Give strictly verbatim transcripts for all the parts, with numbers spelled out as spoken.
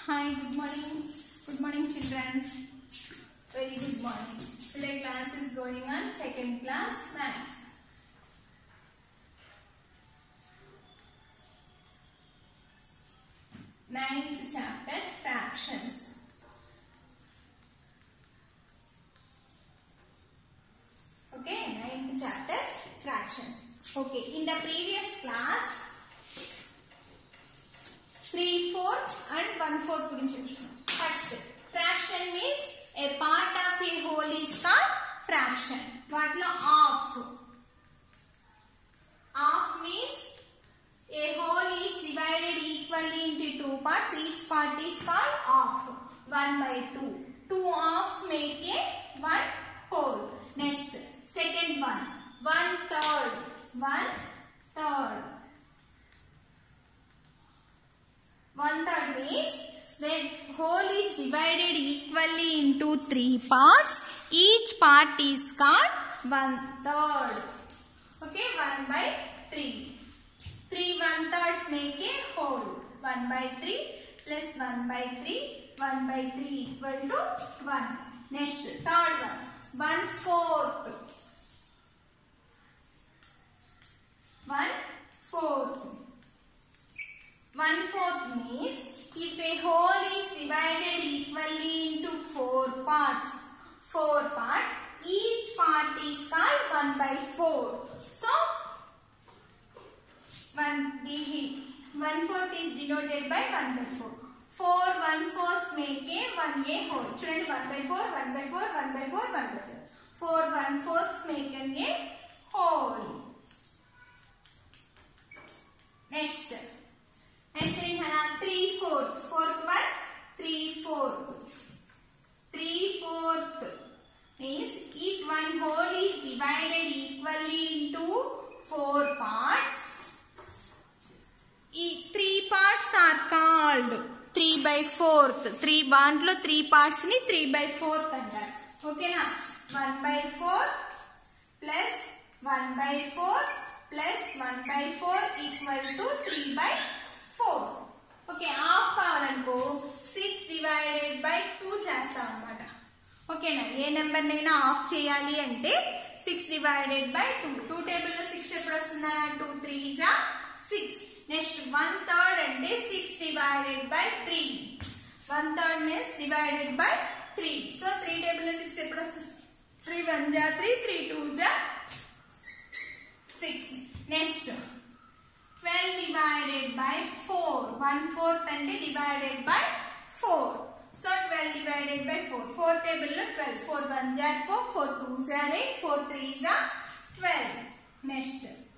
Hi, good morning. Good morning, children. Very good morning. Today class is going on second class maths. Ninth chapter fractions. Okay, ninth chapter fractions. Okay, in the previous class three fourth and one fourth గురించి చూద్దాం. First, fraction means a part of a whole is called fraction. వాటిలో half. Half means a whole is divided equally into two parts. Each part is called half. one by two. Two halves make a one whole. Next, second one. One third. One third. One third means when whole is divided equally into three parts, each part is called one third. Okay, one by three. Three one thirds make a whole. One by three plus one by three. One by three equal to one. Next, third one. One fourth. One fourth. One fourth means if a whole is divided equally into four parts, four parts, each part is called one by four. So, one, one fourth is denoted by one by four. Four one fourths make a one a whole. Children, one by four, one by four, one by four, one by four. Four one fourths make an a whole. Next. Next in Hana, three fourth. Fourth one, three fourth. Three fourth means if one whole is divided equally into four parts, three parts are called three by fourth. Three bantlo three parts ni three by fourth antaru. Okay na? one by four plus one by four plus one by four equal to three by four. Okay, half కావాలనుకో six divided by two చేస్తాం అన్నమాట. ఓకేనా? ఏ number నైనా half చేయాలి అంటే six divided by two. two table లో six ఎప్పుడు వస్తుందా? two threes are six. Next one third అంటే six divided by three. one third means divided by three. So three table లో six ఎప్పుడు వస్తుంది? three ones are three, three twos are six. Next twelve divided by four. one fourth and divided by four. So twelve divided by four. four table lo twelve. four ones are four. four twos are eight. four threes are twelve. Next.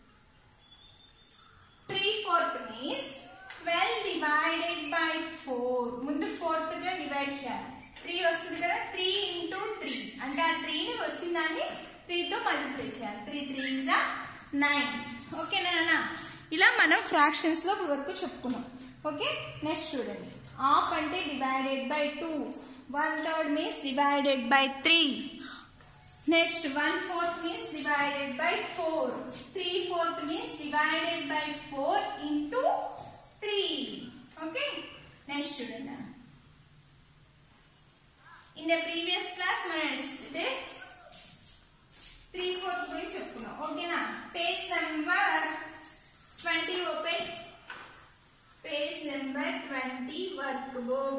three fourth means twelve divided by four. Mundu fourth ga divide cheyali. three vastundi kada. three into three. Ante aa three ni vachindani three tho multiply cheyali. three threes are nine. Okay na na. ఇలా మనం fractions లో వరకు చెప్పుకున్నాం. Okay, next చూడండి. Half అంటే divided by two. One third means divided by three. Next one fourth means divided by four. Three fourth means divided by four into three. Okay, next చూడండి. In the previous class మనం three fourth గురించి చెప్పుకున్నాం. ఓకేనా? Page number twenty open. Page number twenty workbook.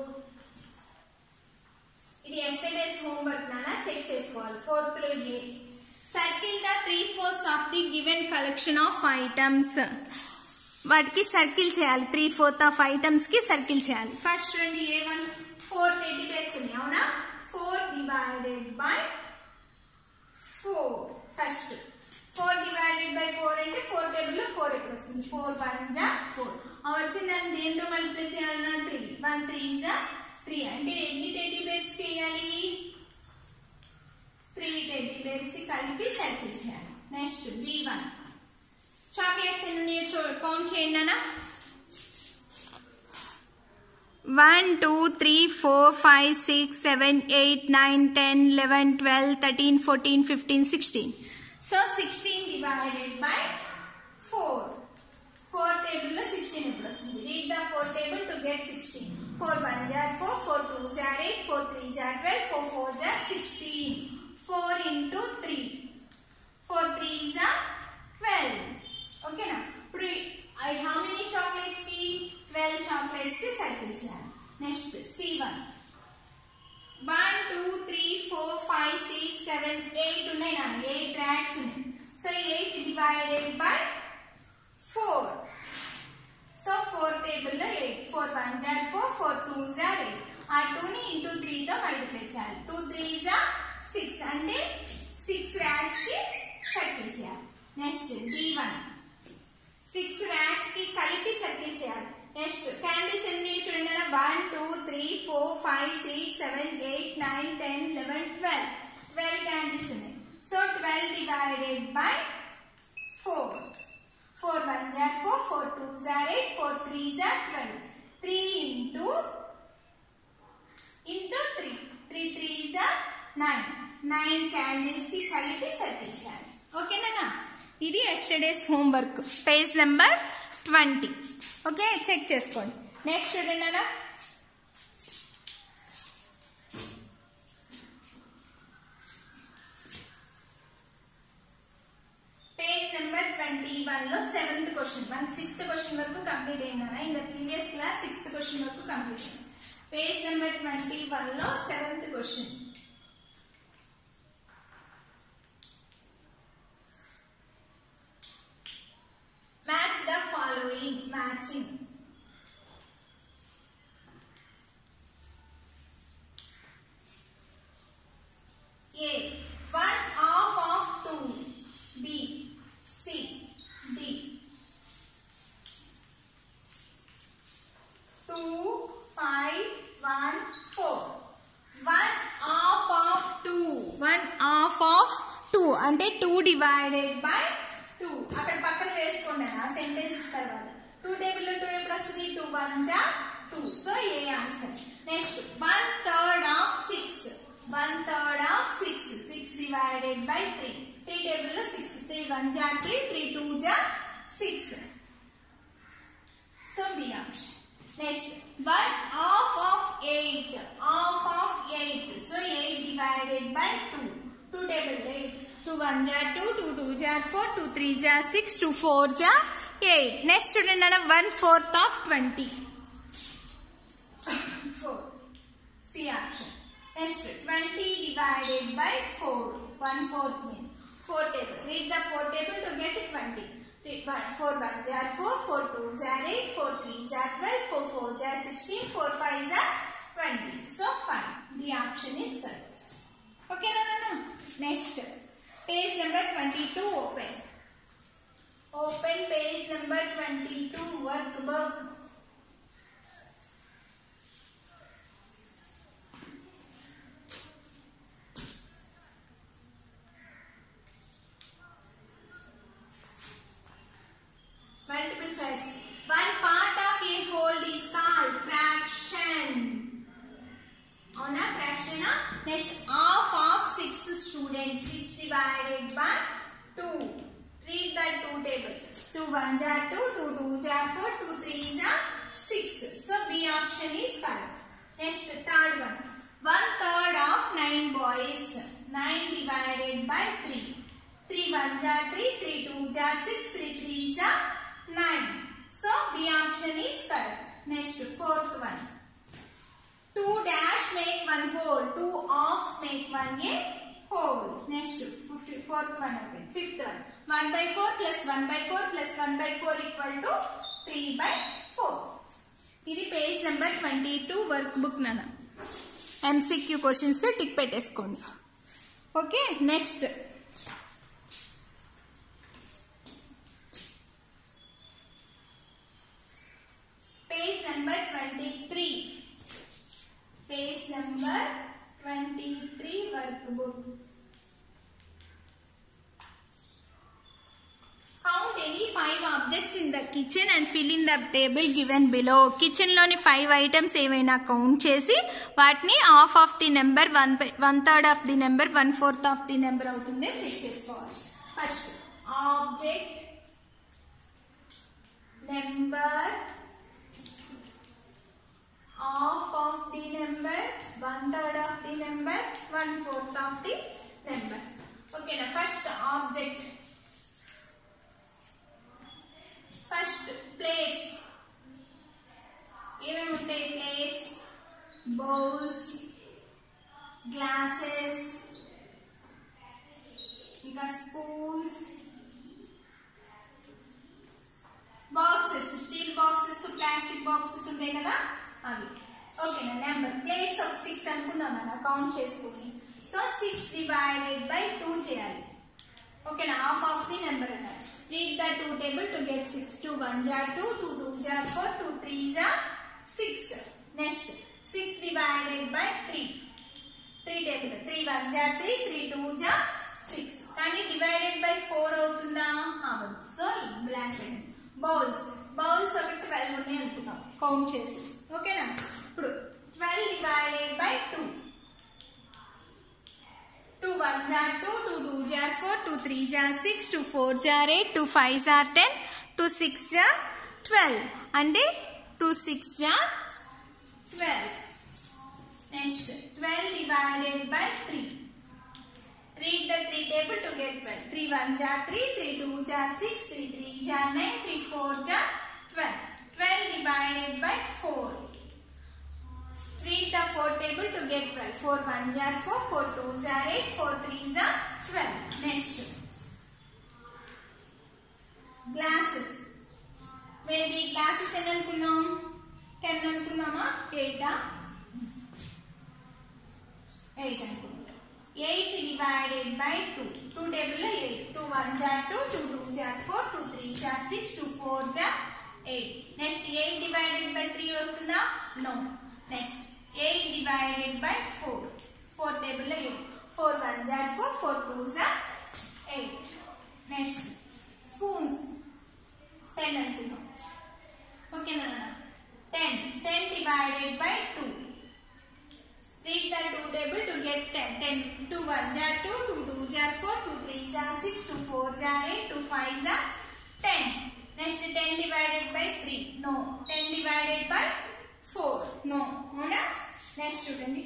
ఇది yesterday's homework నానా check చేసుకోవాలి. fourth లో ఇది circle the three fourths of the given collection of items. వాటికి సర్కిల్ చేయాలి. త్రీ ఫోర్త్ ఆఫ్ ఐటమ్స్ కి సర్కిల్ చేయాలి. ఫస్ట్ చూడండి, A one four teddy bears ఉన్నాయి. అవునా? Four divided by four. First four divided by four అంటే four table లో four ఎక్కడ వస్తుంది? ఫోర్ వన్ జా ఫోర్. వచ్చిందని దేంతో మల్టిప్లై చేయాలన్నా త్రీ. వన్ త్రీ జా త్రీ. అంటే ఎన్ని టెడ్డీ బేర్స్ కి వేయాలి? త్రీ టెడ్డీ బేర్స్ కి కలిపి సర్కిల్ చేయాలి. Next B one. చాక్లెట్స్ ఎన్ని ఉన్నాయో కౌంట్ చేయండి అన్న. One two three four five six seven eight nine ten eleven twelve thirteen fourteen fifteen sixteen. So sixteen divided by four. four table lo sixteen epudu vastundi. Read the four table to get sixteen. four one jar four, four two jar eight, four three jar twelve, four four jar sixteen. four into three. four threes are twelve. Okay na? I how many chocolates ki? twelve chocolates ki circle cheyali. Next C one. one two three four five six seven eight unnai na, eight rats unnai. So eight divided by four. So four table lo eight. four one jar four, four twos are eight. Aa two ni into three tho multiply cheyali. two threes are six ante six rats ki circle cheyali. Next D one. six rats ki kalipi circle cheyali. Next candies enni chudandi na one two three four five six seven eight nine ten eleven twelve. twelve candies unnai. So twelve divided by four. four one jar four, four twos are eight, four threes are twelve. three into into three. three threes are nine. nine candies ki kalipi circle cheyali. Okay na na? Idi yesterday's homework. Page number twenty. Okay, check చేసుకోండి. Next చూడండి నా page number twenty-one లో seventh question one sixth question వరకు complete అయిందనా in the previous class sixth question వరకు complete అయింది. Page number twenty-one లో seventh question match the following. Matching. A. one half of two. B. C. D. two, five, one, four. one half of two. one half of two. అంటే two divided by two. అక్కడ పక్కన వేసుకోండి ఆ sentence ఇస్తారు వాళ్ళు. two table లో two ఎప్పుడు వస్తుంది? two one జా two. So A answer. Next one third of six. one third of six. six divided by three. three table లో six. three one జా three. three two జా six. So B option. Next one half of eight. half of eight. So eight divided by two. two table eight. two one jar two, two two jar four, two three jar six, two four jar eight. Next student ana one fourth of twenty. four. C option. Next twenty divided by four. one fourth means four table. Read the four table to get twenty. four one jar four, four two jar eight, four three jar twelve, four four jar sixteen, four five jar twenty. So fine. The option is correct. Okay no no no. Next page number twenty-two open. Open page number twenty-two workbook. Multiple choice. One part of a whole is called fraction. On a fraction of next half of six students. six divided by two. Read that two table. two one jar two, two two jar four, two three jar six. So B option is correct. Next third one. one third of nine boys. nine divided by three. three one jar three, three two jar six, three three jar nine. So B option is correct. Next fourth one. two dash make one whole. two halves make one a whole. Next fourth one again. Fifth one. one by four plus one by four plus one by four equal to three by four. ఇది page number twenty-two workbook నాన్న. MCQ questions tick పెట్టేసుకోండి. Okay next page number twenty-three. Page number twenty-three workbook. Count any five objects in the kitchen and fill in the table given below. Kitchen loni five items ఏవైనా count చేసి వాటిని half of the number one one third of the number one fourth of the number అవుతుంది check చేసుకోవాలి. First object number of bowls, glasses, ఇంకా spoons, boxes, steel boxes, plastic boxes ఉంటాయి కదా అవి. ఓకేనా? నెంబర్ ప్లేట్స్ ఒక సిక్స్ అనుకుందాం అన్న, కౌంట్ చేసుకుని. So six divided by two చేయాలి. ఓకేనా? హాఫ్ ఆఫ్ ది నెంబర్ అన్నారు. Read the two table to get six. Two one జార్ టూ, టూ టూ జార్ ఫోర్, టూ త్రీ జార్ six. Next six divided by three. Three table three one జార్ three, three two జార్ six. కానీ divided by four అవుతుందా? అవ్వదు. So blank పెట్టండి. Bowls, bowls ఒకటి ట్వెల్వ్ ఉన్నాయి అనుకున్నాం కౌంట్ చేసి. ఓకేనా? ఇప్పుడు twelve divided by two. Two one జార్ టూ, టూ టూ జార్ ఫోర్, టూ త్రీ జార్ సిక్స్, టూ ఫోర్ జార్ ఎయిట్, టూ ఫైవ్ జార్ టెన్, టూ సిక్స్ జార్ ట్వెల్వ్. అంటే టూ సిక్స్ జార్ twelve. Next twelve divided by three. Read the three table to get twelve. three one jar three, three two jar six, three three jar nine, three four jar twelve. twelve divided by four. Read the four table to get twelve. four one jar four, four two jar eight, four three jar twelve. Next. Glasses. Maybe glasses en anukunnam? ten anukunnama? eight ah? eight anukunnam. eight divided by two. two table eight. two one jar two, two two jar four, two three jar six, two four jar eight. Next eight divided by three vastunda? No. Next eight divided by four. four table eight. four one jar four, four two jar eight. Next spoons. ten antunnam. Okay na? ten. ten divided by two. Read the two table to get ten. ten. two one jar two, two two jar four, two three jar six, two four jar eight, two five jar ten. Next ten divided by three. No. ten divided by four. No. Avuna? Next student.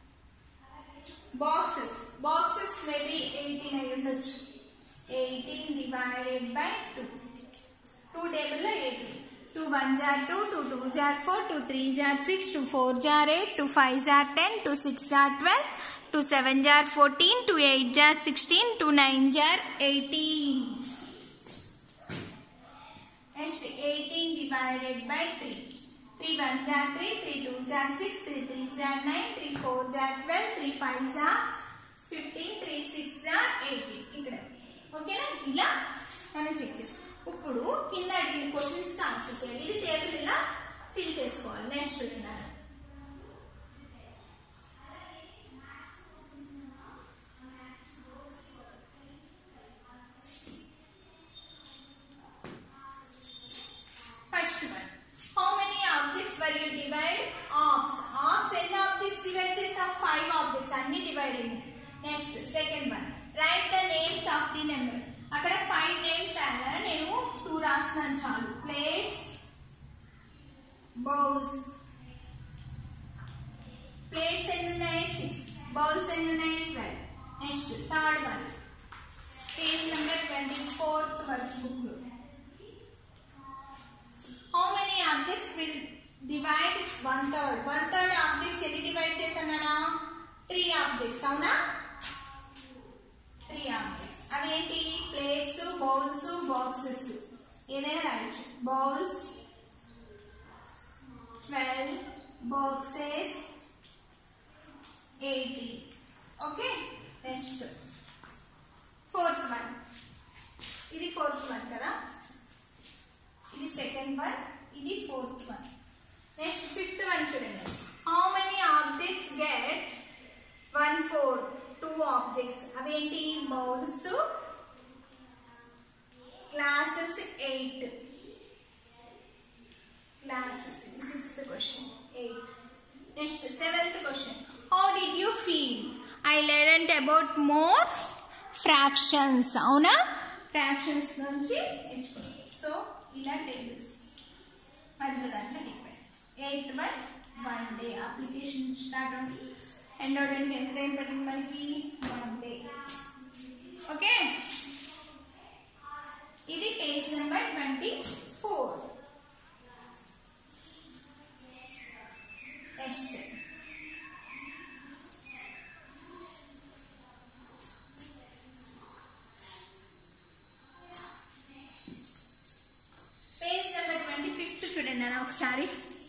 Boxes. Boxes may be eighteen ayi undochu. eighteen divided by two. two table eighteen. two one jar two, two two jar four, two three jar six, two four jar eight, two five jar ten, two six jar twelve, two seven jar fourteen, two eight jar sixteen, two nine jar eighteen. Next eighteen divided by three. three one jar three, three two jar six, three three jar nine, three four jar twelve, three five jar fifteen, three six jar eighteen. ikkada okay na? ila మనం check చేస్తాం. ఇప్పుడు కింద అడిగిన questions కి answer చేయాలి. ఇది table ఇలా fill చేసుకోవాలి. నెక్స్ట్ చూడండి. First one, how many objects were you divide? ఆబ్స్. ఆబ్స్ ఎన్ని ఆబ్జెక్ట్స్ డివైడ్ చేసాం? ఫైవ్ ఆబ్జెక్ట్స్ అన్ని డివైడ్ అయ్యాయి. Next second one, write the names of the number. అక్కడ ఫైవ్ నేమ్స్ రాయాలి, నేను టూ రాస్తున్నాను చాలు. Plates, bowls. ప్లేట్స్ ఎన్ని ఉన్నాయి? సిక్స్. బౌల్స్ ఎన్ని ఉన్నాయి? Twelve. Next third one, page number twenty fourth book లో. How many objects will divide one third? One third objects ఎన్ని డివైడ్ చేశానా? Three objects. అవునా? Three objects. అవి ఏంటి? Plates, bowls, boxes. ఏదైనా రాయొచ్చు. Bowls twelve, boxes eighty. Okay. Next fourth one. ఇది fourth one కదా, ఇది సెకండ్ వన్, ఇది fourth one. Next fifth one చూడండి. How many objects get one four? Two objects. అవేంటి? Bowls, glasses eight. Glasses. Sixth question. Eight. Next seventh question. How did you feel? I learned about more fractions. అవునా? Fractions నుంచి ఎంచుకున్నాం. So ఇలా tables మధ్యలో దాంట్లో depend. Eighth by one day application start అవుతుంది. End అవడానికి ఎంత టైం పట్టింది మనకి? One day. ఓకే. ఇది page number twenty four. Next ఒకసారి.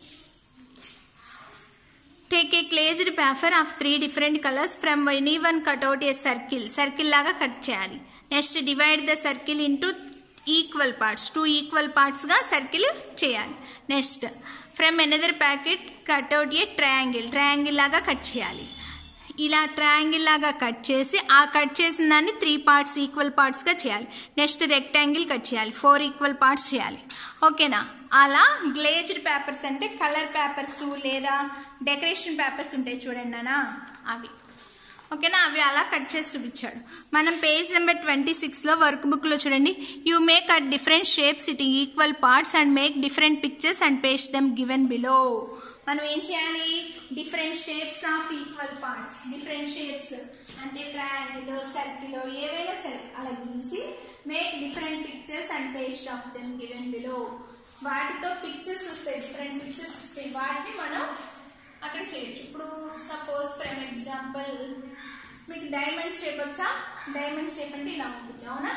Take a glazed paper of three different colors. From any one cut out a circle. Circle లాగా cut చేయాలి. Next divide the circle into equal parts. Two equal పార్ట్స్గా circle చేయాలి. Next from another packet cut out a triangle. Triangle లాగా cut చేయాలి. ఇలా triangle లాగా cut చేసి ఆ కట్ చేసిన దాన్ని త్రీ పార్ట్స్ ఈక్వల్ పార్ట్స్గా చేయాలి. నెక్స్ట్ రెక్టాంగిల్ కట్ చేయాలి. ఫోర్ ఈక్వల్ పార్ట్స్ చేయాలి. ఓకేనా? అలా గ్లేజ్డ్ పేపర్స్ అంటే కలర్ పేపర్స్ లేదా డెకరేషన్ పేపర్స్ ఉంటాయి చూడండి నాన్న, అవి. ఓకేనా? అవి అలా కట్ చేసి చూపించాడు. మనం పేజ్ నెంబర్ ట్వంటీ సిక్స్లో వర్క్ బుక్లో చూడండి. You may cut different shapes it equal parts and make different pictures and paste them given below. మనం ఏం చేయాలి? Different shapes of equal parts, different shapes అంటే ట్రయాంగిల్, సర్కిల్ ఏవైనా సరే అలా గీసి make different pictures and paste of them given below. వాటితో pictures వస్తాయి, డిఫరెంట్ పిక్చర్స్ వస్తాయి. వాటిని మనం అక్కడ చేయొచ్చు. ఇప్పుడు సపోజ్ ఫర్ ఎగ్జాంపుల్ మీకు డైమండ్ షేప్ వచ్చా? డైమండ్ షేప్ అంటే ఇలా ఉంటుంది, అవునా?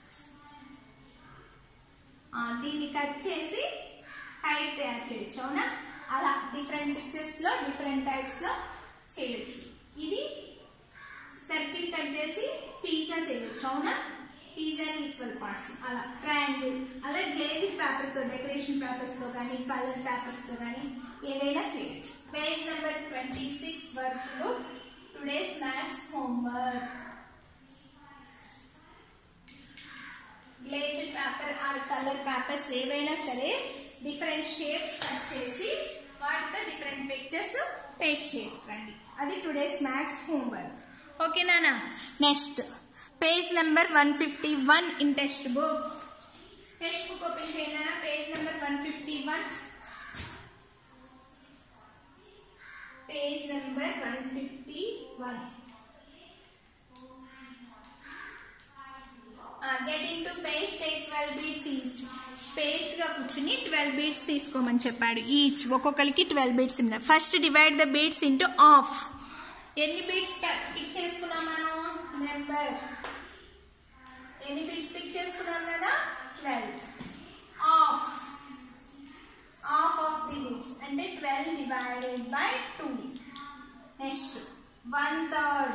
దీన్ని కట్ చేసి హైట్ తయారు చేయొచ్చు, అవునా? అలా డిఫరెంట్ పిక్చర్స్ లో డిఫరెంట్ టైప్స్ లో చేయొచ్చు. ఇది సర్కిల్ కట్ చేసి పిజ్జా చేయొచ్చు, అవునా? Pizza equal parts. అలా ట్రయాంగిల్, అలా గ్లేజ్డ్ పేపర్ తో, డెకరేషన్ పేపర్స్ తో కానీ కలర్ పేపర్స్ తో కానీ ఏదైనా చేయొచ్చు. Page number twenty six work book today's maths homework. Glazed paper or colour papers ఏవైనా సరే డిఫరెంట్ షేప్స్ కట్ చేసి వాటితో డిఫరెంట్ పిక్చర్స్ పేస్ట్ చేసుకోండి. అది టుడేస్ మ్యాథ్స్ హోంవర్క్. ఓకే నానా? Next page number one fifty one in text book. Text book open చేయండి. Page number one fifty one. Page number one fifty one. Get into pairs, take twelve beads each. Pairs గా కూర్చుని twelve beads తీసుకోమని చెప్పాడు. Each ఒక్కొక్కరికి twelve beads ఉన్నాయి. First divide the beads into half. ఎన్ని beads pick చేసుకున్నాం మనం? Number. ఎన్ని బీట్స్ పిక్ చేసుకున్నాం కదా? Twelve. Of of of the beats అంటే twelve divided by two. Next one third.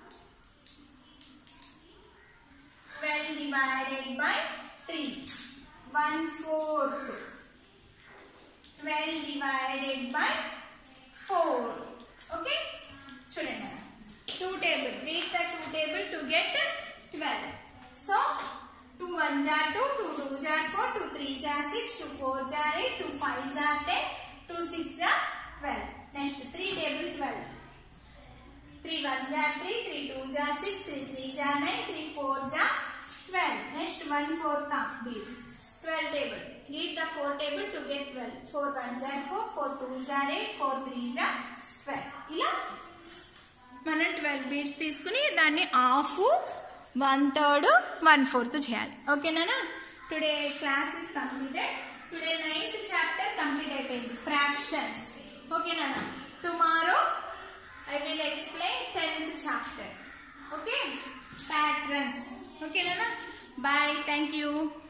twelve divided by three. one fourth. twelve divided by four. Okay? Children, two table. Read the two table to get twelve. So, two ones are two, two twos are four, two threes are six, two fours are eight, two fives are ten, two sixes are twelve. Next, three table twelve. three ones are three, three twos are six, three threes are nine, three fours are twelve. Next, one fourth of beads. twelve table. Read the four table to get twelve. four ones are four, four twos are eight, four threes are twelve. ఇలా మనం twelve beads తీసుకుని దాన్ని half, one third, one fourth చేయాలి. ఓకేనా? Today class is completed. Today ninth chapter complete అయిపోయింది, fractions. ఓకేనా? Tomorrow I will explain tenth chapter. Okay? Patterns. Okay, Nana? Bye. Thank you.